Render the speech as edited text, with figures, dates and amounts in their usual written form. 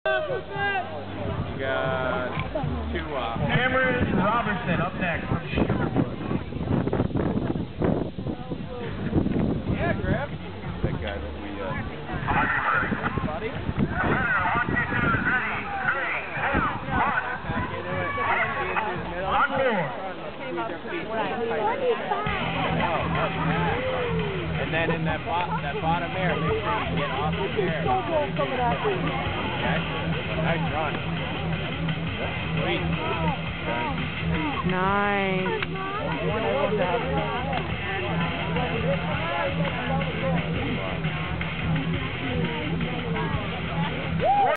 We got two Cameron Robertson up next from Sugarwood. Yeah, Griff. That guy that we buddy. And then in that bottom air, make sure you get off the air. Nice run. Sweet. Nice.